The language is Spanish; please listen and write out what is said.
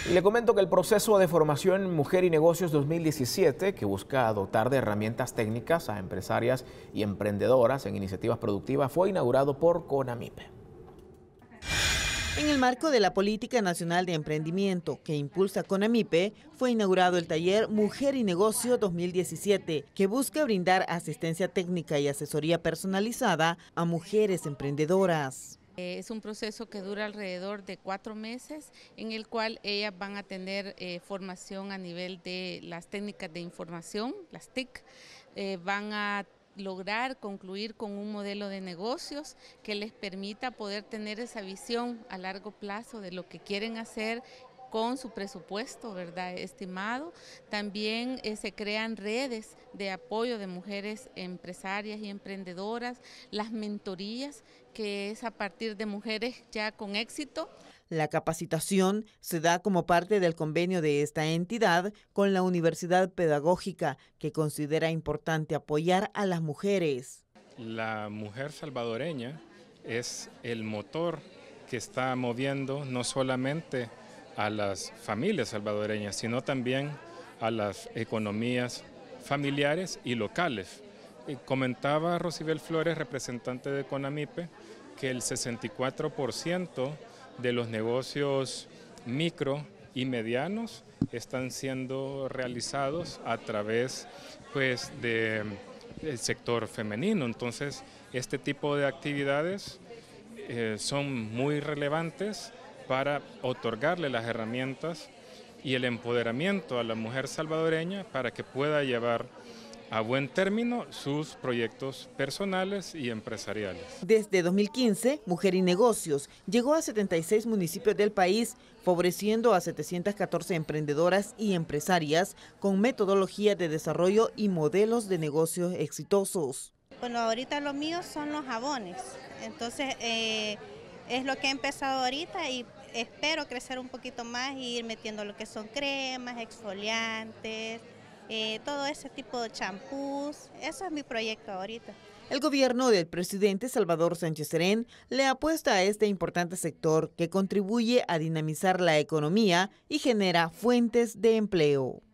Y le comento que el proceso de formación Mujer y Negocios 2017, que busca dotar de herramientas técnicas a empresarias y emprendedoras en iniciativas productivas, fue inaugurado por CONAMIPE. En el marco de la Política Nacional de Emprendimiento que impulsa CONAMIPE, fue inaugurado el taller Mujer y Negocio 2017, que busca brindar asistencia técnica y asesoría personalizada a mujeres emprendedoras. Es un proceso que dura alrededor de 4 meses, en el cual ellas van a tener formación a nivel de las técnicas de información, las TIC, van a lograr concluir con un modelo de negocios que les permita poder tener esa visión a largo plazo de lo que quieren hacer con su presupuesto, ¿verdad?, estimado. También se crean redes de apoyo de mujeres empresarias y emprendedoras, las mentorías, que es a partir de mujeres ya con éxito. La capacitación se da como parte del convenio de esta entidad con la Universidad Pedagógica, que considera importante apoyar a las mujeres. La mujer salvadoreña es el motor que está moviendo no solamente a las familias salvadoreñas, sino también a las economías familiares y locales. Comentaba Rosibel Flores, representante de CONAMIPE, que el 64% de los negocios micro y medianos están siendo realizados a través del sector femenino. Entonces, este tipo de actividades son muy relevantes para otorgarle las herramientas y el empoderamiento a la mujer salvadoreña para que pueda llevar a buen término sus proyectos personales y empresariales. Desde 2015, Mujer y Negocios llegó a 76 municipios del país, favoreciendo a 714 emprendedoras y empresarias con metodología de desarrollo y modelos de negocios exitosos. Bueno, ahorita lo mío son los jabones, entonces es lo que he empezado ahorita y espero crecer un poquito más y ir metiendo lo que son cremas, exfoliantes, todo ese tipo de champús. Eso es mi proyecto ahorita. El gobierno del presidente Salvador Sánchez Serén le apuesta a este importante sector que contribuye a dinamizar la economía y genera fuentes de empleo.